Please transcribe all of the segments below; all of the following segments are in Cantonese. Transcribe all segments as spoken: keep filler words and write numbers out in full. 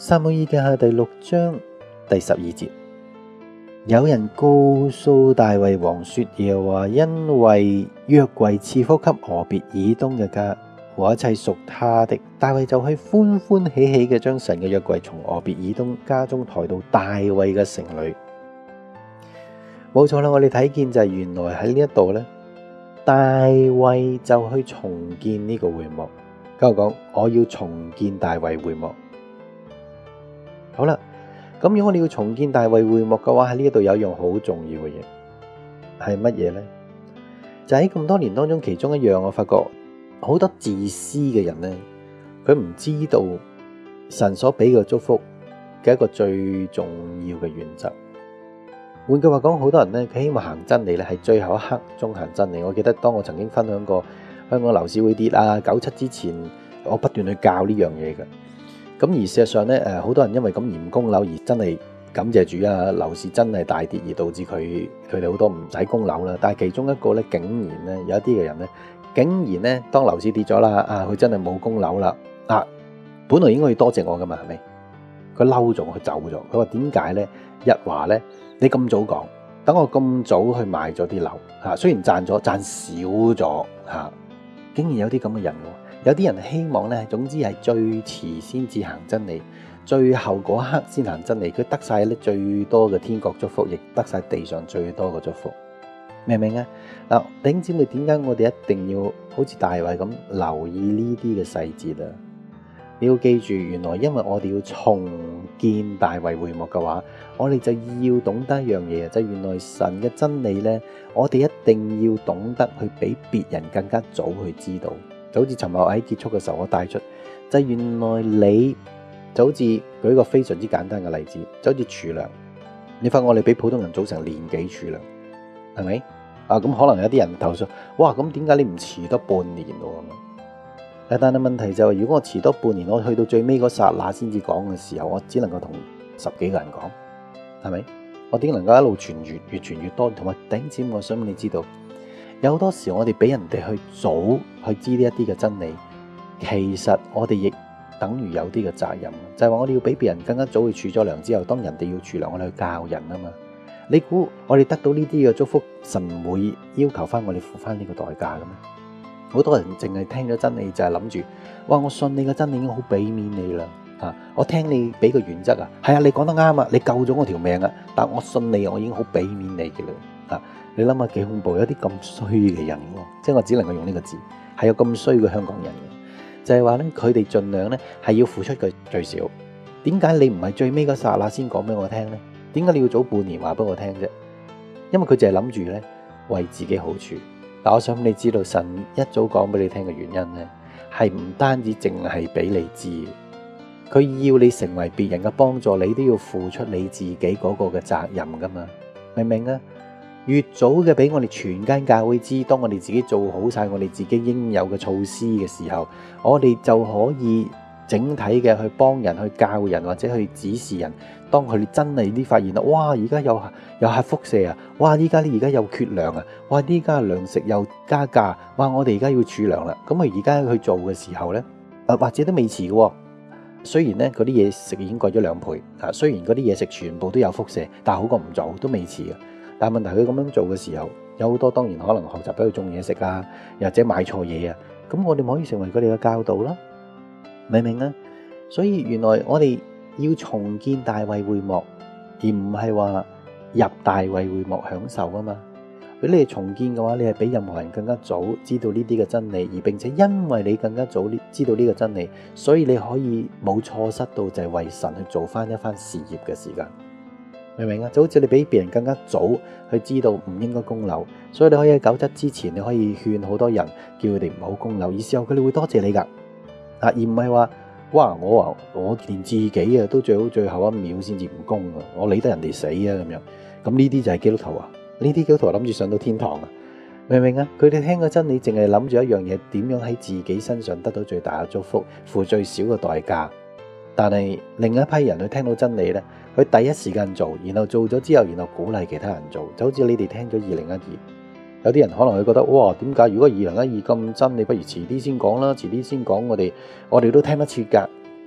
撒母耳記下第六章第十二節，有人告訴大衛王說，耶和華因為約櫃賜福給俄別以東嘅家和一切屬他的，大衛就去歡歡喜喜嘅將神嘅約櫃從俄別以東家中抬到大衛嘅城裏。冇錯啦，我哋睇見就係原來喺呢一度呢，大衛就去重建呢個會幕。跟我講，我要重建大衛會幕。好啦，咁如果我哋要重建大衛會幕嘅話，喺呢一度有一樣好重要嘅嘢，係乜嘢呢？就喺咁多年當中，其中一樣我發覺好多自私嘅人呢，佢唔知道神所俾嘅祝福嘅一個最重要嘅原則。換句話講，好多人呢，佢希望行真理咧，係最後一刻中行真理。我記得當我曾經分享過香港樓市會跌啊，九七之前，我不斷去教呢樣嘢嘅。咁而事實上咧，誒好多人因為咁而唔供樓，而真係感謝主啊，樓市真係大跌，而導致佢佢哋好多唔使供樓啦。但係其中一個咧，竟然咧有一啲嘅人咧，竟然咧當樓市跌咗啦，啊佢真係冇供樓啦，啊本來應該要多謝我噶嘛，係咪？佢嬲咗，佢走咗。佢話點解咧？日華咧，你咁早講，等我咁早去買咗啲樓嚇，雖然賺咗賺少咗嚇，竟然有啲咁嘅人喎。有啲人希望咧，總之係最遲先至行真理，最後嗰刻先行真理，佢得晒咧最多嘅天國祝福，亦得晒地上最多嘅祝福，明唔明啊？嗱，弟兄姊妹，點解我哋一定要好似大衛咁留意呢啲嘅細節啊？你要記住，原來因為我哋要重建大衛會幕嘅話，我哋就要懂得一樣嘢，就係原來神嘅真理咧，我哋一定要懂得去比別人更加早去知道。就好似尋日喺結束嘅時候，我帶出就係原來你就好似舉一個非常之簡單嘅例子，就好似儲糧，你發覺我哋比普通人早成年幾儲糧，係咪啊？咁可能有啲人投訴，哇！咁點解你唔遲多半年喎？但係問題就係，如果我遲多半年，我去到最尾嗰剎那先至講嘅時候，我只能夠同十幾個人講，係咪？我點能夠一路傳越越傳越多？同埋頂尖，我想你知道。有好多時我哋俾人哋去早去知呢一啲嘅真理，其實我哋亦等於有啲嘅責任，就係話我哋要比別人更加早去儲咗糧之後，當人哋要儲糧，我哋去教人啊嘛。你估我哋得到呢啲嘅祝福，神唔會要求翻我哋付翻呢個代價嘅咩？好多人淨係聽咗真理就係諗住，哇！我信你嘅真理已經好俾面你啦，啊！我聽你俾個原則啊，係啊，你講得啱啊，你救咗我條命啊，但我信你，我已經好俾面你嘅啦，啊！你諗下幾恐怖，有啲咁衰嘅人喎，即係我只能夠用呢個字，係有咁衰嘅香港人嘅，就係話咧，佢哋盡量咧係要付出嘅最少。點解你唔係最尾嗰剎那先講俾我聽咧？點解你要早半年話俾我聽啫？因為佢淨係諗住咧為自己好處。但我想你知道，神一早講俾你聽嘅原因咧，係唔單止淨係俾你知，佢要你成為別人嘅幫助，你都要付出你自己嗰個嘅責任噶嘛，明唔明啊？越早嘅俾我哋全間教會知，當我哋自己做好晒我哋自己應有嘅措施嘅時候，我哋就可以整體嘅去幫人、去教人或者去指示人。當佢哋真係啲發現啦，哇！而家有有核輻射啊，哇！依家咧而家有缺糧啊，哇！依家糧食又加價，哇！我哋而家要儲糧啦。咁啊，而家去做嘅時候咧，誒或者都未遲嘅。雖然咧嗰啲嘢食已經貴咗兩倍啊，雖然嗰啲嘢食全部都有輻射，但係好過唔做，都未遲嘅。但係問題佢咁樣做嘅時候，有好多當然可能學習俾佢種嘢食啊，又或者買錯嘢啊，咁我哋咪可以成為佢哋嘅教導啦，明唔明啊？所以原來我哋要重建大衛會幕，而唔係話入大衛會幕享受啊嘛。如果你係重建嘅話，你係比任何人更加早知道呢啲嘅真理，而並且因為你更加早知道呢個真理，所以你可以冇錯失到就係為神去做翻一番事業嘅時間。明唔明啊？就好似你比別人更加早去知道唔應該供樓，所以你可以喺九七之前，你可以勸好多人叫佢哋唔好供樓，而之後佢哋會多謝你噶，啊，而唔係話哇我啊我連自己啊都最好最後一秒先至唔供啊，我理得人哋死啊咁樣，咁呢啲就係基督徒啊，呢啲基督徒諗住上到天堂啊，明唔明啊？佢哋聽個真理淨係諗住一樣嘢，點樣喺自己身上得到最大嘅祝福，付最少嘅代價。但係另一批人去聽到真理呢，佢第一時間做，然後做咗之後，然後鼓勵其他人做，就好似你哋聽咗二零一二，有啲人可能會覺得哇，點解如果二零一二咁真，你不如遲啲先講啦，遲啲先講，我哋我哋都聽得切㗎，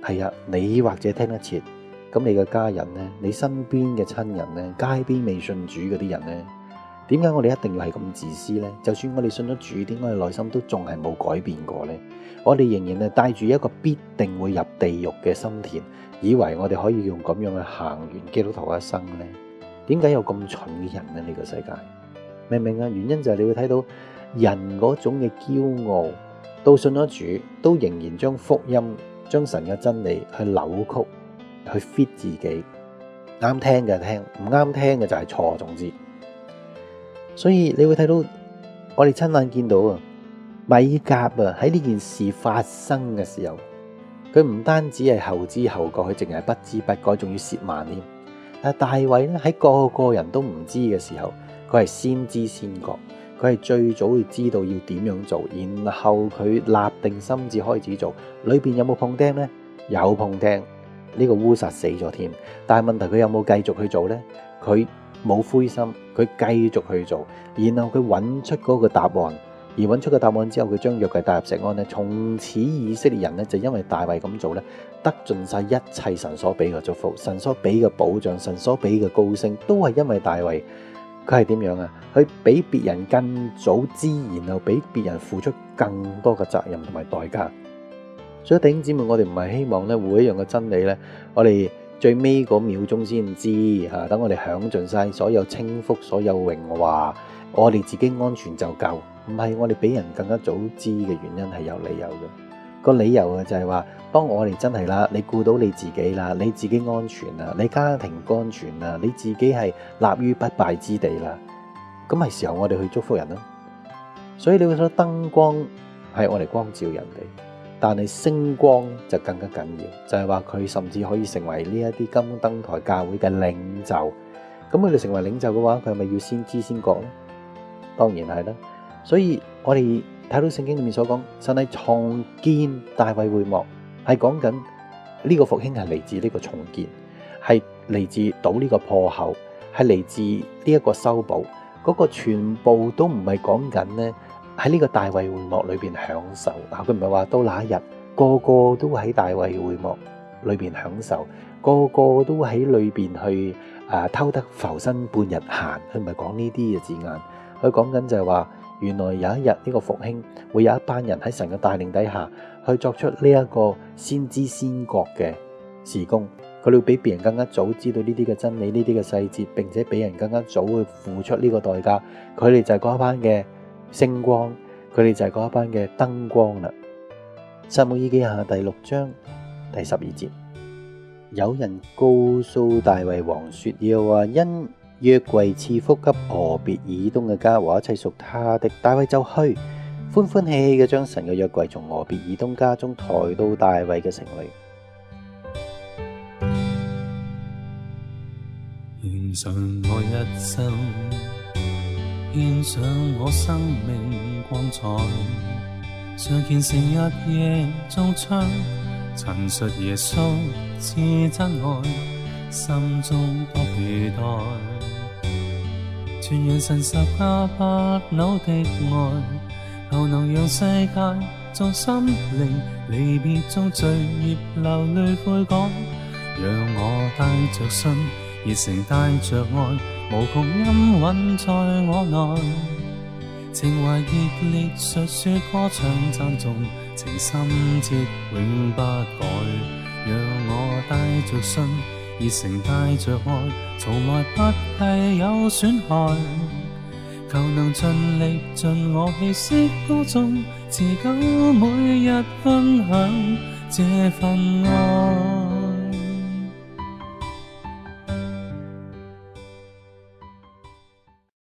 係啊，你或者聽得切，咁你嘅家人呢，你身邊嘅親人呢，街邊未信主嗰啲人呢，點解我哋一定要係咁自私呢？就算我哋信咗主，點解我哋內心都仲係冇改變過呢？我哋仍然係帶住一個必定會入地獄嘅心田，以為我哋可以用咁樣去行完基督徒一生呢？點解有咁蠢嘅人呢？呢個世界明唔明啊？原因就係你會睇到人嗰種嘅驕傲，到信咗主都仍然將福音、將神嘅真理去扭曲、去 fit 自己，啱聽嘅聽，唔啱聽嘅就係錯。總之，所以你會睇到我哋親眼見到啊，米甲啊喺呢件事發生嘅時候，佢唔單止係後知後覺，佢淨係不知不覺，仲要褻慢添。但係大衛咧喺個個人都唔知嘅時候，佢係先知先覺，佢係最早會知道要點樣做，然後佢立定心志開始做。裏邊有冇碰釘呢？有碰釘，呢個烏撒死咗添。但係問題佢有冇繼續去做呢？佢冇灰心，佢繼續去做，然後佢揾出嗰個答案。而揾出個答案之後，佢將約櫃帶入錫安咧。從此以色列人咧就因為大衛咁做咧，得盡晒一切神所俾嘅祝福，神所俾嘅保障，神所俾嘅高升，都係因為大衛。佢係點樣啊？佢比別人更早知，然後比別人付出更多嘅責任同埋代價。所以弟兄姊妹，我哋唔係希望咧每一樣嘅真理咧，我哋最尾嗰秒鐘先知嚇，等我哋享盡晒所有稱福、所有榮華，我哋自己安全就夠。唔係，我哋比人更加早知嘅原因係有理由嘅。個理由啊就係話，當我哋真係啦，你顧到你自己啦，你自己安全啦，你家庭安全啦，你自己係立於不敗之地啦，咁係時候我哋去祝福人啦。所以你會覺得燈光係我哋光照人哋，但係星光就更加緊要，就係話佢甚至可以成為呢一啲金燈台教會嘅領袖。咁佢哋成為領袖嘅話，佢係咪要先知先覺呢？當然係啦。所以我哋睇到聖經裏面所講，神係重建大衛會幕，係講緊呢個復興係嚟自呢個重建，係嚟自倒呢個破口，係嚟自呢一個修補。嗰個全部都唔係講緊呢喺呢個大衛會幕裏邊享受。嗱，佢唔係話到那一日個個都喺大衛會幕裏邊享受，個個都喺裏邊去啊偷得浮生半日閒。佢唔係講呢啲嘅字眼，佢講緊就係話。原來有一日呢個復興會有一班人喺神嘅帶領底下去作出呢一個先知先覺嘅事工，佢哋會比別人更加早知道呢啲嘅真理、呢啲嘅細節，並且比人更加早去付出呢個代價。佢哋就係嗰一班嘅星光，佢哋就係嗰一班嘅燈光啦。撒母耳記下第六章第十二節，有人告訴大衛王說，耶和華因約櫃賜福給俄別以東嘅家和一切屬他的，大衛就去歡歡喜喜嘅將神嘅約櫃從俄別以東家中抬到大衛嘅城裏。 獻上我一生，獻上我生命光彩，常虔誠日夜奏唱，陳述耶穌是真愛，心中多期待。傳揚神十架不朽的愛，後能讓世界眾心靈離別中罪孽流淚悔改。讓我帶着信，熱誠帶着愛，無窮音韻在我內。情懷熱烈述說歌唱讚頌，情深切永不改。讓我帶着信，熱誠帶着愛，從來不計有損害，求能盡力盡我氣息歌頌，持久每日分享這份愛。